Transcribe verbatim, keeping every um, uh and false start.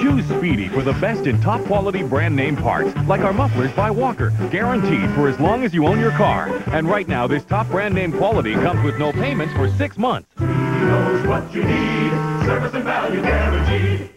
Choose Speedy for the best in top quality brand name parts, like our mufflers by Walker, guaranteed for as long as you own your car. And right now, this top brand name quality comes with no payments for six months. Speedy knows what you need, service and value guaranteed.